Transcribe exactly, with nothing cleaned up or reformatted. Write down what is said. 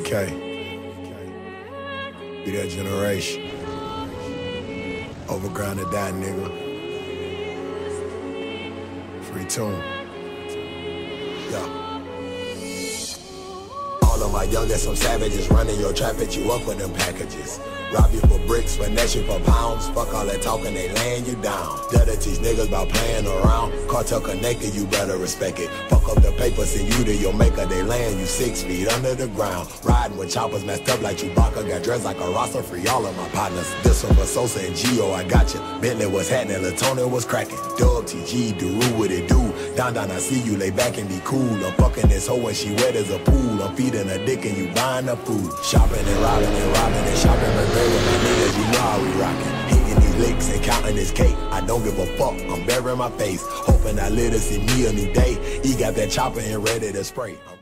K. Be that generation. Overground to die, nigga. Free tune. Yeah. All of my youngest, some savages running your trap at you up with them packages. Rob you for bricks, finesse you for pounds. Fuck all that talking, they laying you down. Gotta teach niggas about playing around. Cartel connected, you better respect it. Fuck up the papers, send you to your maker. They laying you six feet under the ground. Riding with choppers messed up like Chewbacca. Got dressed like a roster, free all of my partners. This one for Sosa and Gio, I got you. Bentley was happening, Latona was cracking. Dub, T G, Daru, what it do? Down, down, I see you, lay back and be cool. I'm fucking this hoe when she wet as a pool. I'm feeding her dick and you buying her food. Shopping and robbing and robbing and shopping and with my niggas, you know how we rockin'. Hitting these licks and counting this cake. I don't give a fuck, I'm burying my face. Hoping I live to see me a new day. He got that chopper and ready to spray.